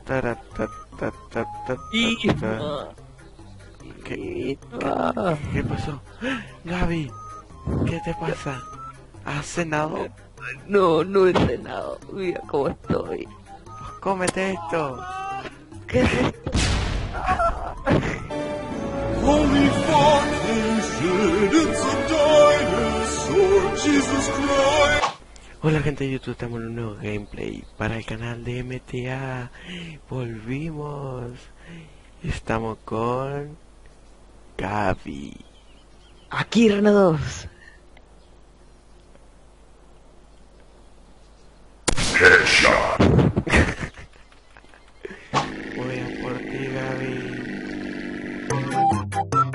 Tara, Y... ¿Qué pasó? Gaby, ¿qué te pasa? ¿Has cenado? No, no he cenado. Mira cómo estoy. Pues cómete esto. ¿Qué es esto? Holy Foundation, it's a dinosaur, Jesus Christ. Hola gente de YouTube, estamos en un nuevo gameplay para el canal de MTA. Volvimos. Estamos con Gaby. Aquí, Reno 2. Voy a por ti, Gaby.